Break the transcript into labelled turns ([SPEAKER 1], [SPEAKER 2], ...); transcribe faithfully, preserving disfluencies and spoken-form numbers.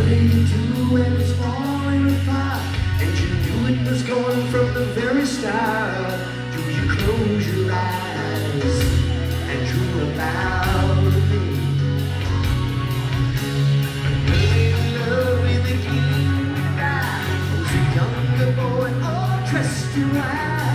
[SPEAKER 1] do you do when it's falling apart? And you knew it was going from the very start. Do you close your eyes and dream about me? Making love with a king, I was a younger boy, all dressed in white.